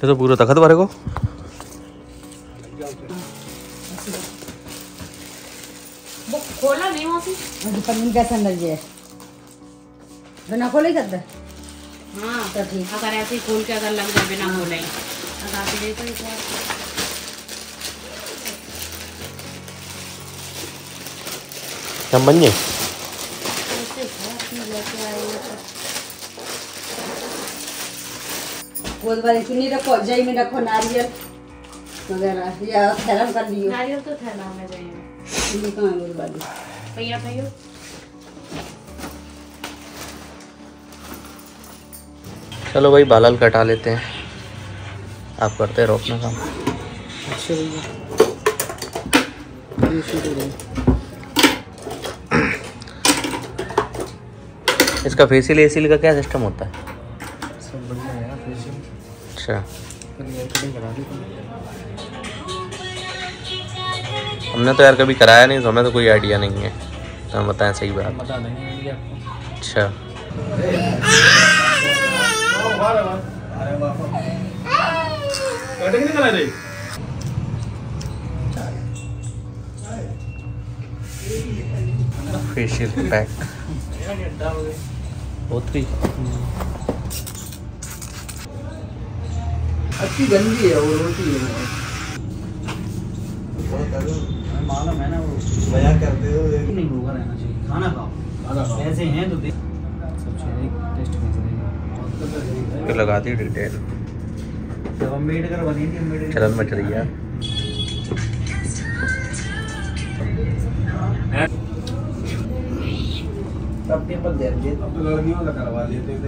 ये तो पूरा तखत भरे को खोला नहीं होती पन्नी कैसा अंदर जे बिना खोले करते। हाँ तो ठीक, अगर ऐसे ही खोल के अगर लग जाए बिना खोले लगा के देखो एक बार। हम बन गए। बहुत बारी चुनी रखो, जई में रखो नारियल वगैरह, या थैला कर दियो। नारियल तो थैला में गए हैं, चुनी कहाँ है बहुत बारी। भैया भैया चलो भाई बाल कटा लेते हैं, आप करते रहो अपना काम। अच्छा भैया इसका फेशियल एसियल का क्या सिस्टम होता है? सब बढ़िया है यार फेशियल। अच्छा करा दी हमने तो यार कभी कराया नहीं, तो हमें तो कोई आइडिया नहीं है, तो हम बताएं सही बात। बता देंगे आपको। अच्छा फेशियल पैक होती अच्छी गंदी है वो रोटी है। मालूम है ना वो बयां करते हो नहीं होगा रहना चाहिए। खाना खाओ ऐसे हैं तो देख सब चीज़ें टेस्ट कर तो लगा दी डिटेल। जब अम्बेडकर बनी थी अम्बेडकर चलन मच रही है। सब पेपर दे दिए अब तो लड़कियों का करवा लेते थे।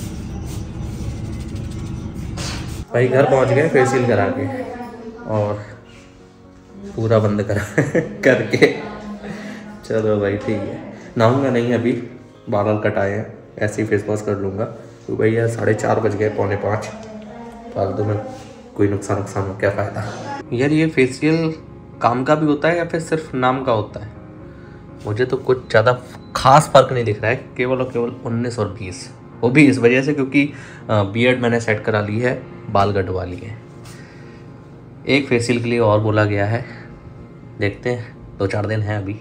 भाई घर पहुंच गए फेशियल करा के और पूरा बंद करा करके। चलो भाई ठीक है, नहाऊंगा नहीं अभी, बाल कटाए हैं, ऐसे ही फेस वॉश कर लूँगा। तो भैया 4:30 बज गए, 4:45, फालतू में कोई नुकसान हो क्या फ़ायदा। यार ये फेशियल काम का भी होता है या फिर सिर्फ नाम का होता है? मुझे तो कुछ ज़्यादा खास फर्क नहीं दिख रहा है, केवल और केवल 19 और 20, वो भी इस वजह से क्योंकि बियर्ड मैंने सेट करा ली है, बाल कटवा लिए हैं। एक फेशियल के लिए और बोला गया है, देखते हैं 2-4 दिन हैं अभी।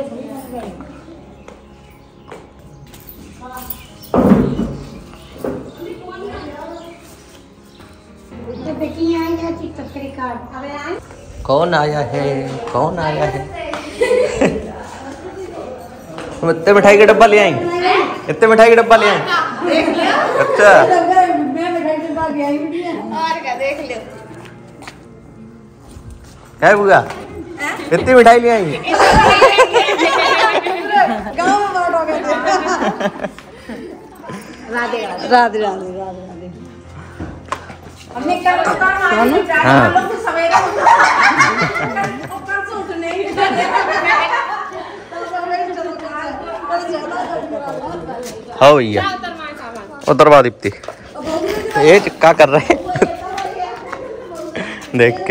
कौन आया है, कौन आया है? हम इतने मिठाई का डब्बा ले आएंगे, इतने मिठाई का डब्बा ले आएंगे। अच्छा क्या बुआ, इतनी मिठाई ले आएंगे? राधे राधे राधे राधे। हमने क्या हाँ भैया उतरवा दीप्ति, ये क्या कर रहे हैं? देख के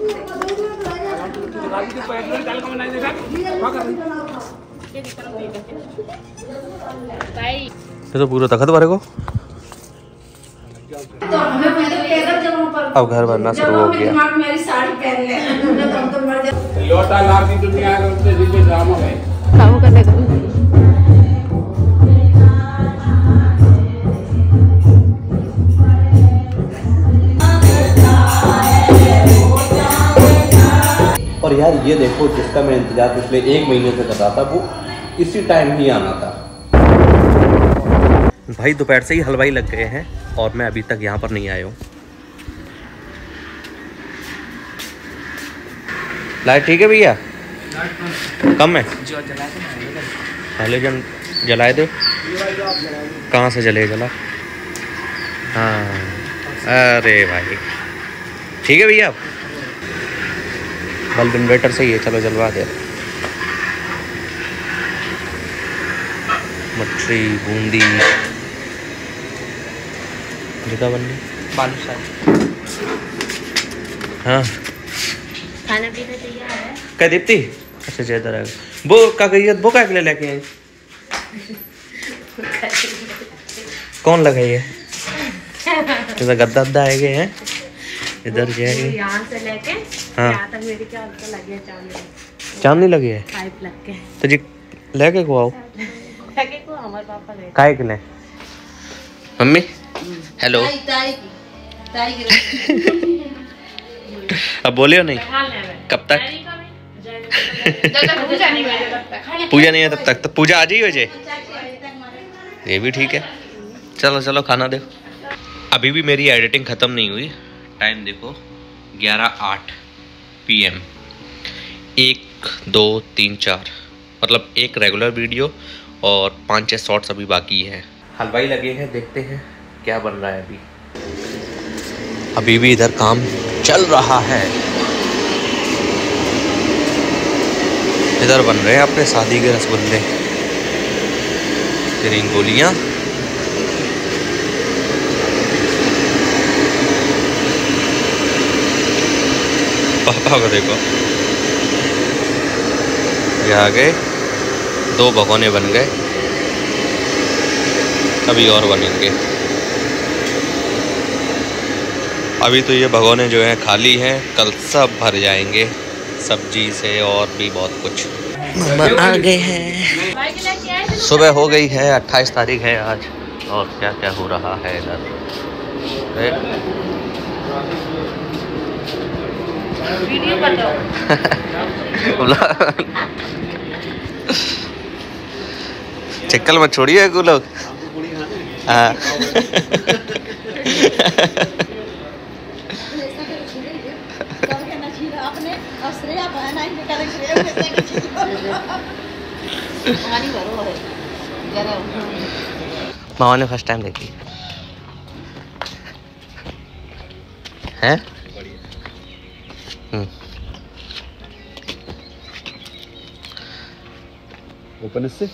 ये तो पूरा तखत भरे को। अब घर भरना शुरू हो गया। और यार ये देखो, जिसका मैं इंतजार पिछले 1 महीने से कर रहा था, वो इसी टाइम ही आना था। भाई दोपहर से ही हलवाई लग गए हैं और मैं अभी तक यहाँ पर नहीं आया हूँ। लाइट ठीक है भैया? कम है, पहले जलाए दे। कहाँ से जले जला? हाँ अरे भाई ठीक है भैया, बल्ब इन्वर्टर सही है, चलो जलवा दे। मछली बूंदी जगह बननी बालूशाही। हाँ खाना पीना तैयार है क्या दीप्ति? अच्छा ज्यादा रहेगा वो क्या कही, वो क्या के लिए लेके आई? कौन लगाई है? जैसा गद्दा गद्दा आए गए हैं। इधर जाएगी यहाँ से लेके हाँ। यहाँ तक मेरी क्या लगे चांदनी लगी है पाइप लग के तो जी लेके को आओ लगे को हमारे पापा गए काय के ले मम्मी हेलो अब बोलियो नहीं कब तक पूजा नहीं है तब तक तो पूजा आज ही हो जाए ये भी ठीक है चलो चलो खाना देखो अभी भी मेरी एडिटिंग ख़त्म नहीं हुई टाइम देखो 11:08 PM 1 2 3 4 मतलब एक रेगुलर वीडियो और 5-6 शॉर्ट्स अभी बाकी है हलवाई लगे हैं देखते हैं क्या बन रहा है अभी भी इधर काम चल रहा है इधर बन रहे हैं अपने शादी के रसगुल्ले फिर इन गोलियाँ पापा को देखो ये आ गए 2 भगोने बन गए अभी और बनेंगे अभी तो ये भगोने जो हैं खाली हैं कल सब भर जाएंगे सब्जी से और भी बहुत कुछ आ गए हैं सुबह हो गई है 28 तारीख है आज और क्या क्या हो रहा है इधर वीडियो बताओ चिक्कल मत छोड़िए को लोग हाँ मामा ने फर्स्ट टाइम देखी है ओपन इससे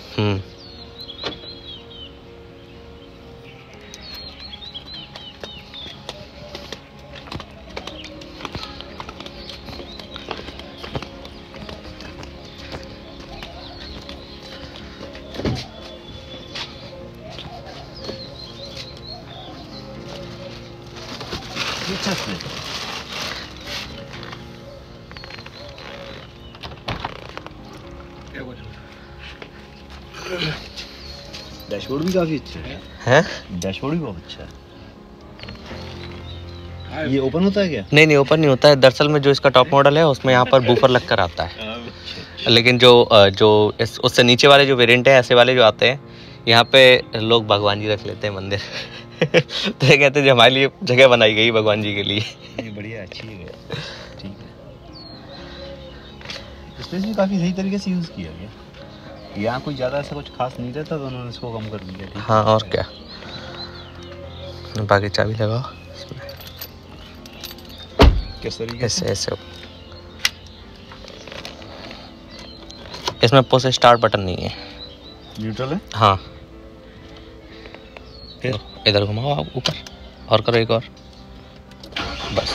डैशबोर्ड भी काफी अच्छा है डैशबोर्ड भी बहुत अच्छा है ये ओपन होता है क्या नहीं ओपन नहीं होता है दरअसल में जो इसका टॉप मॉडल है उसमें यहाँ पर बूफर लग कर आता है लेकिन जो उससे नीचे वाले जो वेरिएंट है ऐसे वाले जो आते हैं यहाँ पे लोग भगवान जी रख लेते हैं मंदिर तो ये कहते हैं जो हमारे लिए जगह बनाई गई भगवान जी के लिए ये बढ़िया अच्छी है ठीक है इसमें भी काफ़ी सही तरीके से यूज़ किया गया यहाँ कोई ज़्यादा ऐसा कुछ खास नहीं रहता तो उन्होंने इसको कम कर दिया हाँ और क्या बाकी चाबी लगाओ किस तरीके ऐसे ऐसे इसमें पुश स्टार्ट बटन नहीं है न्यूट्रल है हाँ फिर इधर घुमाओ आप ऊपर और करो एक और बस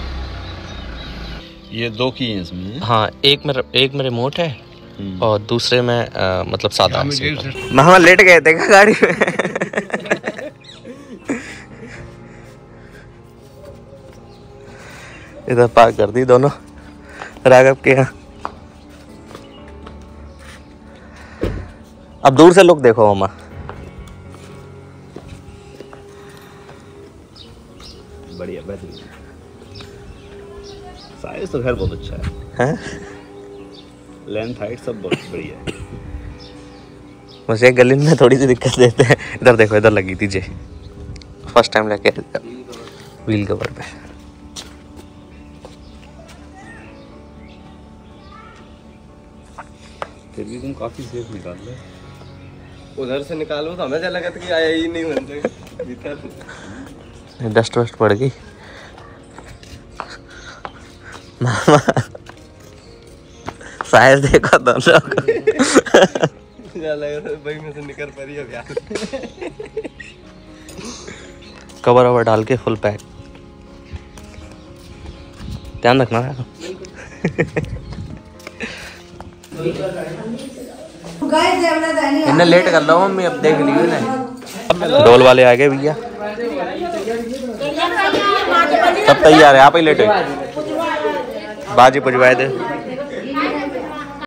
ये 2 की हैं इसमें हाँ एक में रिमोट है और दूसरे में मतलब सादा मामा लेट गए थे गाड़ी में इधर पार्क कर दी दोनों राघव के यहाँ अब दूर से लोग देखो मामा बढ़िया बेहतरीन साइज तो खैर बहुत अच्छा है लेंथ हाइट सब बहुत बढ़िया है मुझे गली में थोड़ी सी दिक्कत देते हैं इधर देखो इधर लगी थी जे फर्स्ट टाइम लेके व्हील कवर पे फिर भी तुम काफी सेफ निकाल रहे उधर से निकालो तो हमें लगा था कि आया ही नहीं बनते भीतर डस्ट वस्ट पड़ गई मामा साइज देखो दोनों को भाई में से निकल पड़ी अब यार कवर ववर डाल के फुल पैक ध्यान रखना है इन्हें लेट कर लो मम्मी अब देख लियो ना डोल वाले आ गए भैया सब तैयार है, आप ही लेटे बाजी पुजवाए दे।